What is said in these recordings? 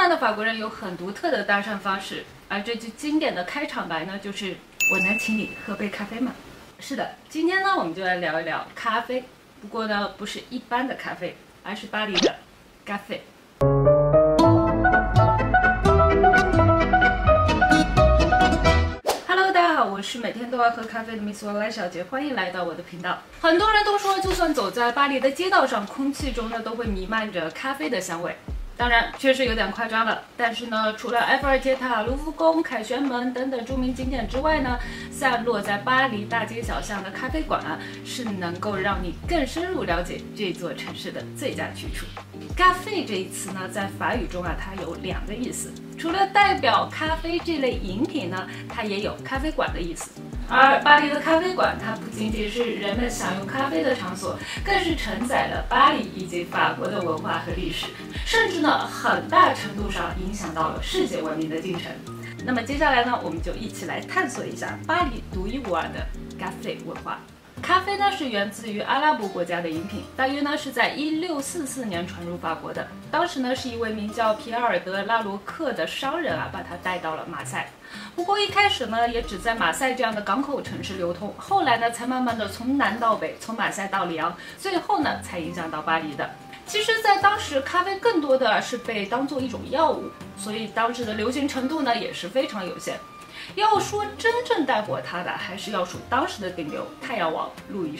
慢的法国人有很独特的搭讪方式，而这句经典的开场白呢，就是我能请你喝杯咖啡吗？是的，今天呢，我们就来聊一聊咖啡。不过呢，不是一般的咖啡，而是巴黎的咖啡。Hello， 大家好，我是每天都要喝咖啡的 Miss 歪小姐，欢迎来到我的频道。很多人都说，就算走在巴黎的街道上，空气中呢都会弥漫着咖啡的香味。当然，确实有点夸张了。但是呢，除了埃菲尔铁塔、卢浮宫、凯旋门等等著名景点之外呢，散落在巴黎大街小巷的咖啡馆是能够让你更深入了解这座城市的最佳去处。咖啡这一词呢，在法语中它有两个意思。除了代表咖啡这类饮品呢，它也有咖啡馆的意思。而巴黎的咖啡馆，它不仅仅是人们享用咖啡的场所，更是承载了巴黎以及法国的文化和历史，甚至呢，很大程度上影响到了世界文明的进程。那么接下来呢，我们就一起来探索一下巴黎独一无二的咖啡文化。咖啡呢是源自于阿拉伯国家的饮品，大约呢是在1644年传入法国的。当时呢是一位名叫皮埃尔德拉罗克的商人把它带到了马赛。不过一开始呢也只在马赛这样的港口城市流通，后来呢才慢慢的从南到北，从马赛到里昂，最后呢才影响到巴黎的。其实，在当时，咖啡更多的是被当做一种药物，所以当时的流行程度呢也是非常有限。要说真正带火它的，还是要数当时的顶流太阳王路易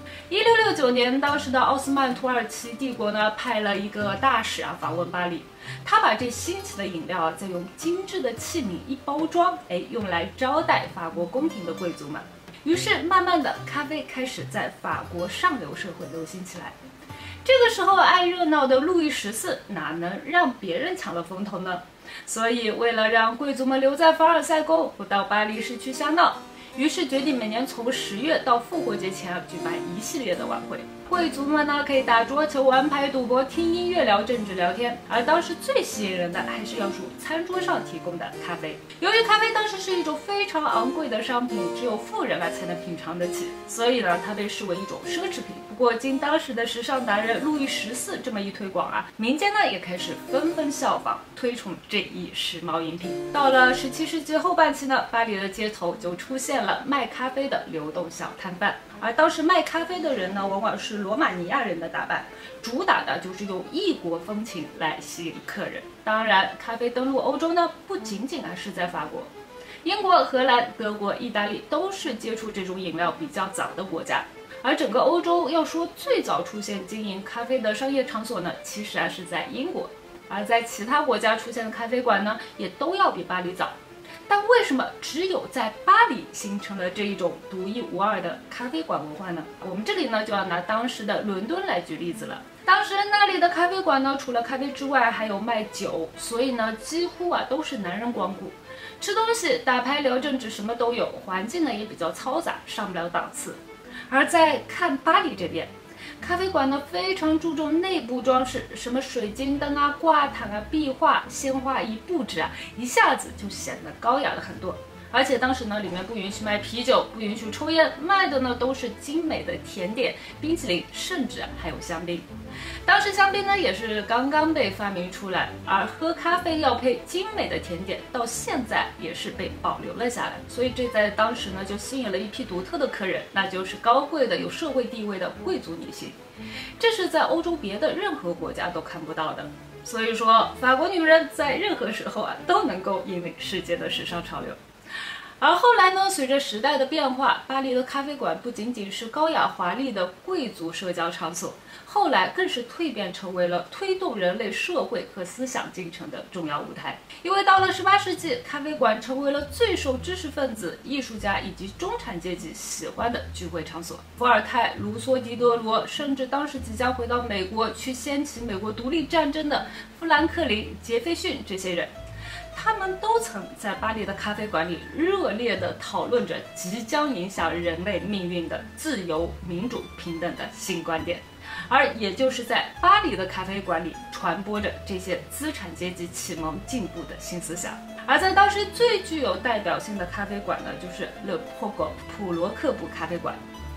14。1669年，当时的奥斯曼土耳其帝国呢派了一个大使访问巴黎，他把这新奇的饮料再用精致的器皿一包装，用来招待法国宫廷的贵族们。于是，慢慢的，咖啡开始在法国上流社会流行起来。这个时候，爱热闹的路易14哪能让别人抢了风头呢？所以，为了让贵族们留在凡尔赛宫，不到巴黎市区瞎闹，于是决定每年从10月到复活节前举办一系列的晚会。贵族们呢可以打桌球、玩牌、赌博、听音乐、聊政治、聊天。而当时最吸引人的还是要数餐桌上提供的咖啡。由于咖啡当时是一种非常昂贵的商品，只有富人才能品尝得起，所以呢它被视为一种奢侈品。不过经当时的时尚达人路易14这么一推广民间呢也开始纷纷效仿，推崇这一时髦饮品。到了17世纪后半期呢，巴黎的街头就出现了卖咖啡的流动小摊贩。而当时卖咖啡的人呢，往往是罗马尼亚人的打扮，主打的就是用异国风情来吸引客人。当然，咖啡登陆欧洲呢，不仅仅是在法国，英国、荷兰、德国、意大利都是接触这种饮料比较早的国家。而整个欧洲要说最早出现经营咖啡的商业场所呢，其实是在英国。而在其他国家出现的咖啡馆呢，也都要比巴黎早。但为什么只有在巴黎形成了这一种独一无二的咖啡馆文化呢？我们这里呢就要拿当时的伦敦来举例子了。当时那里的咖啡馆呢，除了咖啡之外，还有卖酒，所以呢几乎都是男人光顾。吃东西、打牌、聊政治，什么都有，环境呢也比较嘈杂，上不了档次。而在看巴黎这边，咖啡馆呢非常注重内部装饰，什么水晶灯挂毯壁画、鲜花一布置一下子就显得高雅了很多。而且当时呢，里面不允许卖啤酒，不允许抽烟，卖的呢都是精美的甜点、冰淇淋，甚至还有香槟。当时香槟呢也是刚刚被发明出来，而喝咖啡要配精美的甜点，到现在也是被保留了下来。所以这在当时呢就吸引了一批独特的客人，那就是高贵的、有社会地位的贵族女性。这是在欧洲别的任何国家都看不到的。所以说，法国女人在任何时候都能够引领世界的时尚潮流。而后来呢，随着时代的变化，巴黎的咖啡馆不仅仅是高雅华丽的贵族社交场所，后来更是蜕变成为了推动人类社会和思想进程的重要舞台。因为到了18世纪，咖啡馆成为了最受知识分子、艺术家以及中产阶级喜欢的聚会场所。伏尔泰、卢梭、狄德罗，甚至当时即将回到美国去掀起美国独立战争的富兰克林、杰斐逊这些人，他们都曾在巴黎的咖啡馆里热烈地讨论着即将影响人类命运的自由、民主、平等的新观点，而也就是在巴黎的咖啡馆里传播着这些资产阶级启蒙进步的新思想。而在当时最具有代表性的咖啡馆呢，就是Le Pogo 普罗克布咖啡馆。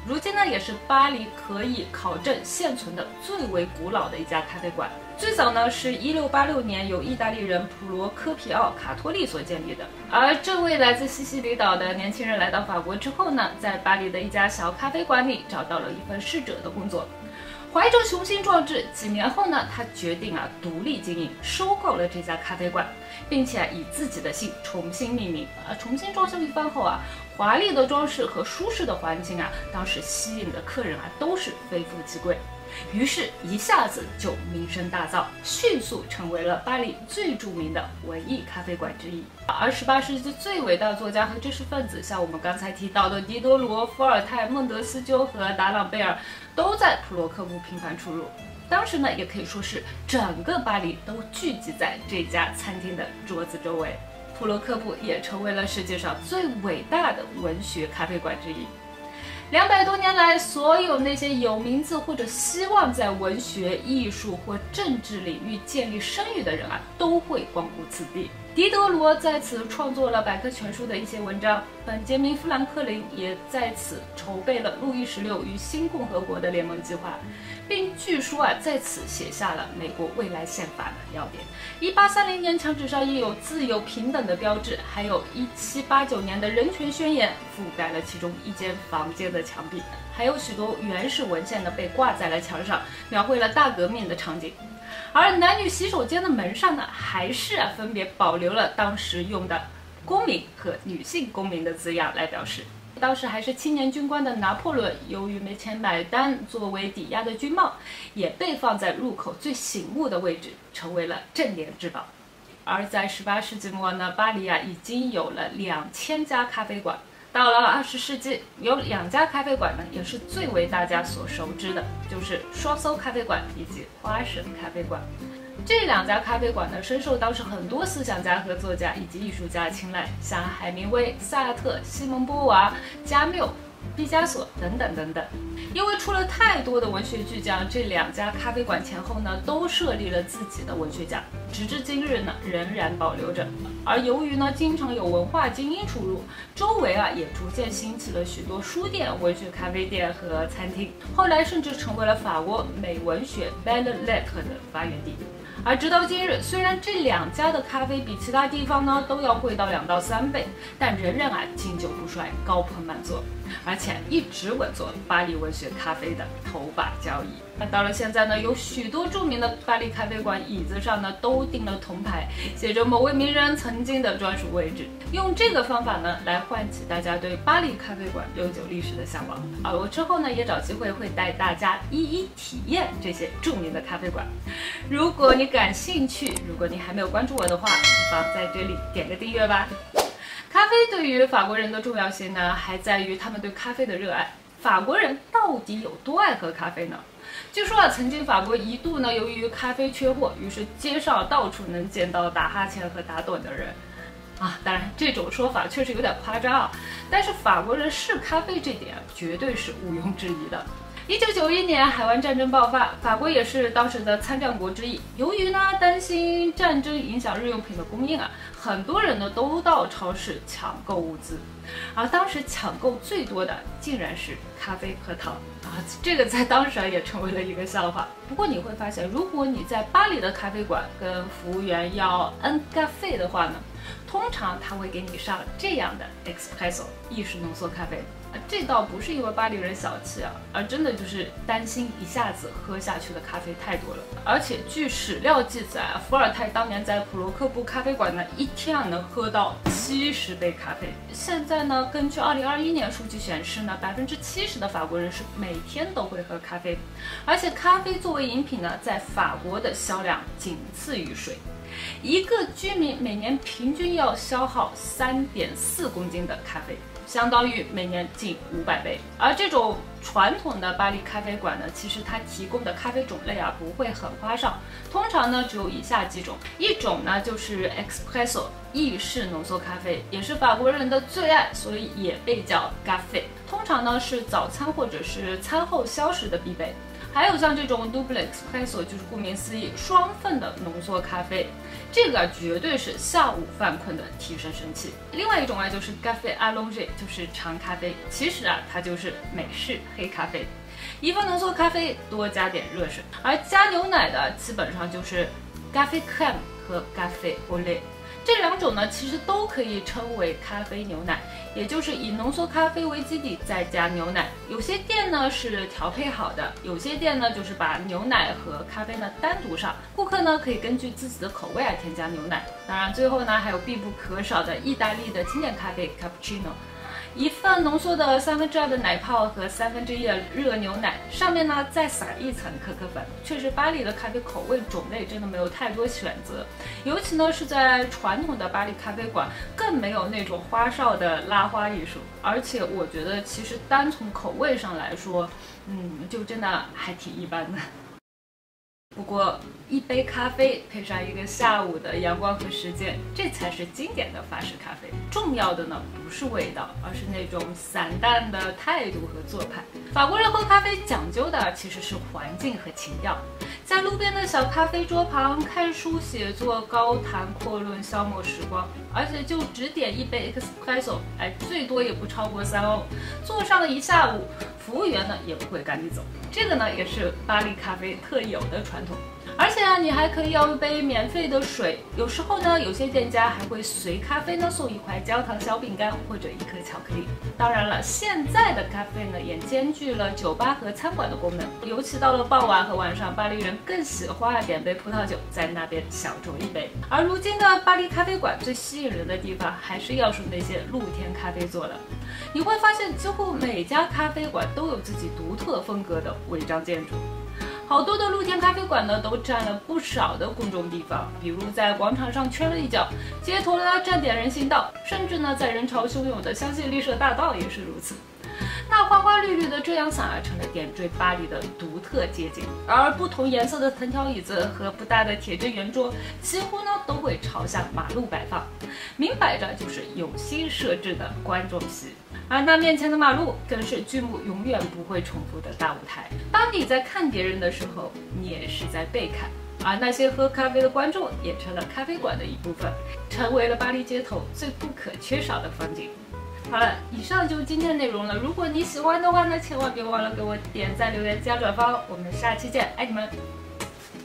如今呢，也是巴黎可以考证现存的最为古老的一家咖啡馆。最早呢是1686年由意大利人普罗科皮奥·卡托利所建立的。而这位来自西西里岛的年轻人来到法国之后呢，在巴黎的一家小咖啡馆里找到了一份侍者的工作。怀着雄心壮志，几年后呢，他决定独立经营，收购了这家咖啡馆，并且以自己的姓重新命名。重新装修一番后华丽的装饰和舒适的环境当时吸引的客人都是非富即贵。于是，一下子就名声大噪，迅速成为了巴黎最著名的文艺咖啡馆之一。而18世纪最伟大的作家和知识分子，像我们刚才提到的狄德罗、伏尔泰、孟德斯鸠和达朗贝尔，都在普罗科布频繁出入。当时呢，也可以说是整个巴黎都聚集在这家餐厅的桌子周围。普罗科布也成为了世界上最伟大的文学咖啡馆之一。200多年来，所有那些有名字或者希望在文学、艺术或政治领域建立声誉的人都会光顾此地。狄德罗在此创作了百科全书的一些文章，本杰明·富兰克林也在此筹备了路易16与新共和国的联盟计划，并据说在此写下了美国未来宪法的要点。1830年墙纸上印有自由平等的标志，还有1789年的人权宣言覆盖了其中一间房间的墙壁，还有许多原始文献被挂在了墙上，描绘了大革命的场景。而男女洗手间的门上呢，还是分别保留了当时用的公民和女性公民的字样来表示。当时还是青年军官的拿破仑，由于没钱买单，作为抵押的军帽也被放在入口最醒目的位置，成为了镇店之宝。而在18世纪末呢，巴黎已经有了2000家咖啡馆。到了20世纪，有2家咖啡馆呢，也是最为大家所熟知的，就是双搜咖啡馆以及花神咖啡馆。这2家咖啡馆呢，深受当时很多思想家和作家以及艺术家的青睐，像海明威、萨特、西蒙波娃、加缪、毕加索等等等等。因为出了太多的文学巨匠，这2家咖啡馆前后呢都设立了自己的文学奖，直至今日呢仍然保留着。而由于呢经常有文化精英出入，周围也逐渐兴起了许多书店、文学咖啡店和餐厅，后来甚至成为了法国美文学 Belles Lettres 的发源地。而直到今日，虽然这2家的咖啡比其他地方呢都要贵到2到3倍，但仍然经久不衰，高朋满座，而且一直稳坐巴黎文学咖啡的头把交椅。那到了现在呢，有许多著名的巴黎咖啡馆椅子上呢都钉了铜牌，写着某位名人曾经的专属位置。用这个方法呢来唤起大家对巴黎咖啡馆悠久历史的向往。我之后呢也找机会会带大家一一体验这些著名的咖啡馆。如果你感兴趣，如果你还没有关注我的话，不妨在这里点个订阅吧。咖啡对于法国人的重要性呢，还在于他们对咖啡的热爱。法国人到底有多爱喝咖啡呢？据说曾经法国一度呢，由于咖啡缺货，于是街上到处能见到打哈欠和打盹的人。当然这种说法确实有点夸张但是法国人嗜咖啡这点绝对是毋庸置疑的。1991年海湾战争爆发，法国也是当时的参战国之一。由于呢担心战争影响日用品的供应很多人呢都到超市抢购物资，而当时抢购最多的竟然是咖啡和糖这个在当时也成为了一个笑话。不过你会发现，如果你在巴黎的咖啡馆跟服务员要 un café 的话呢，通常他会给你上这样的 espresso 意式浓缩咖啡。这倒不是因为巴黎人小气而真的就是担心一下子喝下去的咖啡太多了。而且据史料记载伏尔泰当年在普罗科布咖啡馆呢，一天能喝到70杯咖啡。现在呢，根据2021年数据显示呢，70%的法国人是每天都会喝咖啡，而且咖啡作为饮品呢，在法国的销量仅次于水。一个居民每年平均要消耗3.4公斤的咖啡，相当于每年近500杯。而这种传统的巴黎咖啡馆呢，其实它提供的咖啡种类不会很花哨，通常呢只有以下几种。一种呢就是 espresso 意式浓缩咖啡，也是法国人的最爱，所以也被叫 café。通常呢是早餐或者是餐后消食的必备。 还有像这种 Double Espresso， 就是顾名思义双份的浓缩咖啡，这个绝对是下午犯困的提神神器。另外一种就是 Café Allongé， 就是长咖啡，其实它就是美式黑咖啡。1份浓缩咖啡多加点热水，而加牛奶的基本上就是 Café Crème 和 Café au lait。这两种呢，其实都可以称为咖啡牛奶，也就是以浓缩咖啡为基底，再加牛奶。有些店呢是调配好的，有些店呢就是把牛奶和咖啡呢单独上，顾客呢可以根据自己的口味添加牛奶。当然，最后呢还有必不可少的意大利的经典咖啡 Cappuccino。1份浓缩的2/3的奶泡和1/3的热牛奶，上面呢再撒一层可可粉。确实，巴黎的咖啡口味种类真的没有太多选择，尤其呢是在传统的巴黎咖啡馆，更没有那种花哨的拉花艺术。而且我觉得，其实单从口味上来说，就真的还挺一般的。不过，一杯咖啡配上一个下午的阳光和时间，这才是经典的法式咖啡。重要的呢不是味道，而是那种散淡的态度和做派。法国人喝咖啡讲究的其实是环境和情调，在路边的小咖啡桌旁看书写作、高谈阔论，消磨时光。而且就只点1杯 espresso， 最多也不超过3欧，坐上了一下午，服务员呢也不会赶你走。这个呢也是巴黎咖啡特有的传统。而且你还可以要一杯免费的水，有时候呢，有些店家还会随咖啡呢送一块焦糖小饼干或者一颗巧克力。当然了，现在的咖啡呢也兼具了酒吧和餐馆的功能，尤其到了傍晚和晚上，巴黎人更喜欢点杯葡萄酒，在那边小酌一杯。而如今的巴黎咖啡馆最吸引人的地方，还是要数那些露天咖啡座了。你会发现，几乎每家咖啡馆都有自己独特风格的违章建筑。好多的露天咖啡馆呢，都占了不少的公众地方，比如在广场上圈了一角，街头呢占点人行道，甚至呢在人潮汹涌的香榭丽舍大道也是如此。那花花绿绿的遮阳伞成了点缀巴黎的独特街景，而不同颜色的藤条椅子和不大的铁质圆桌，几乎呢都会朝向马路摆放，明摆着就是有心设置的观众席。而那面前的马路更是剧目永远不会重复的大舞台。当你在看别人的时候，你也是在被看。而那些喝咖啡的观众也成了咖啡馆的一部分，成为了巴黎街头最不可缺少的风景。好了，以上就是今天的内容了。如果你喜欢的话呢，千万别忘了给我点赞、留言、加转发。我们下期见，爱你们！